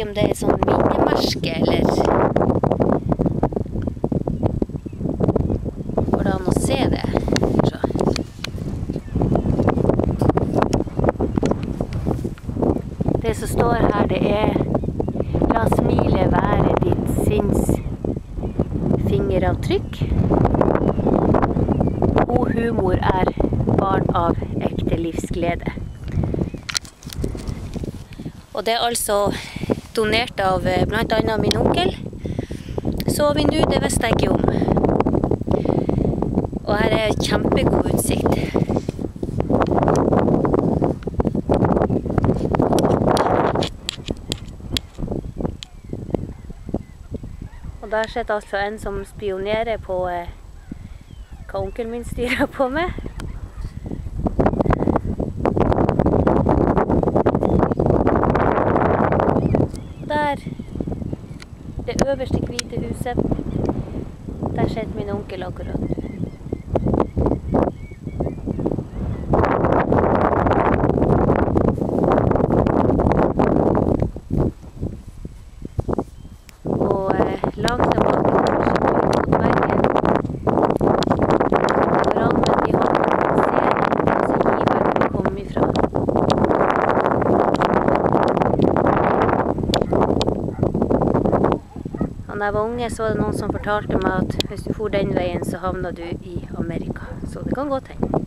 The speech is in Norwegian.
ikke om det er sånn minnemerke, eller går det an å se det? Så. Det som står her, det er la smilet være ditt sinns fingeravtrykk. God humor er barn av ekte livsglede. Og det er altså donert av blant annet min onkel. Så vi nå, det visste jeg ikke om. Og her er kjempegod utsikt. Og der sitter altså en som spionerer på hva onkelen min styrer på med. Og der, det øverste hvite huset, der sitter min onkel akkurat nå. Langt av bakken mot veggen. Rammen de har ser så giver vi kom ifra. Da jeg var unge, så var det noen som fortalte meg at hvis du for den veien, så havner du i Amerika. Så det kan godt hende.